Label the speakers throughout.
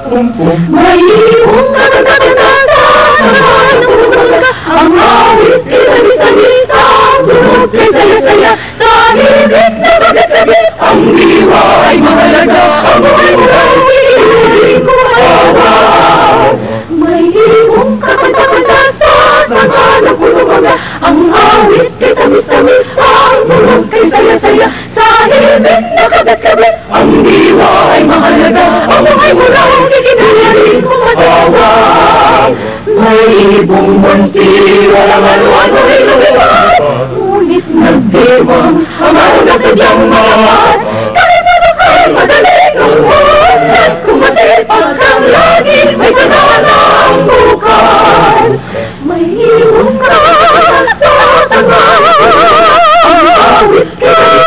Speaker 1: May ibong kakaganda ng umaga, ang awit ay tamis-tamisa, tunog ay saya-saya, sa hibig na gabi-gabi, ang diwa ay mahalaga, ang buhay mo ay iuling ko asawa. May ibong kakaganda sa sanga ng umaga, ang awit ay tamis-tamis, ang tunog ay saya-saya, sa hibig na gabi-gabi, ang diwa ay mahalaga, ang buhay mo ay iuling ko asawa. May ibong munti, walang ano-ano'y lumipat, ngunit nagdiwang ang araw na sadyang malamat. Kahit ano kay madaling lumuhod, at kung masipag kang lagi, may sanana ang bukas. May ibong ka sa sanga, ang awit kay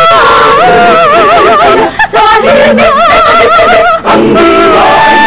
Speaker 1: sa hibig na gabi-gabi, ang diwa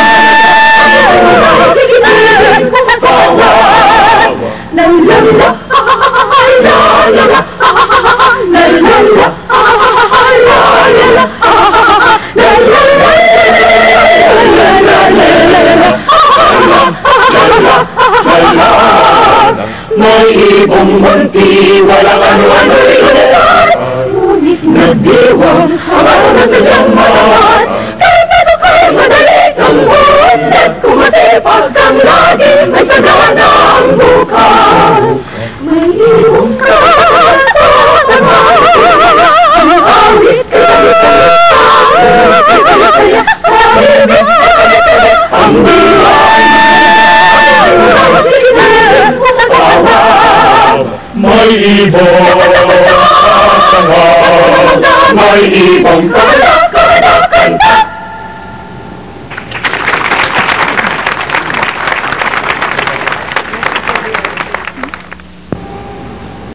Speaker 1: may ibong munti, walang ano-ano'y lumipat, ngunit nagdiwang ang araw na sadyang malamat. Kahit ano kay madaling lumuhod, at kung masipag kang lagi, may sanana ang bukas. May ibong ka sa sanga, ang awit kay tamis-tamis, sa hibig na gabi-gabi, ang diwa may ibong sa sanga, may ibong ka